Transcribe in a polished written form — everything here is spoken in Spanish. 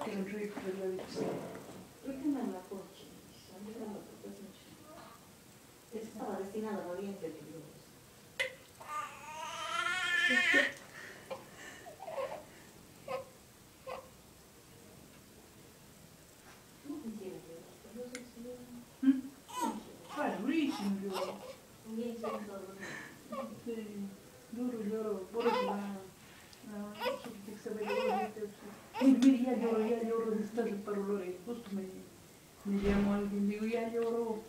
un rico, lo he visto. Estaba destinado al Oriente Medio. Durísimo lloro. Sí, duro lloro, por eso se me lloró. Mire, ya lloro, está el paro, justo me llamó alguien, digo, ya lloro.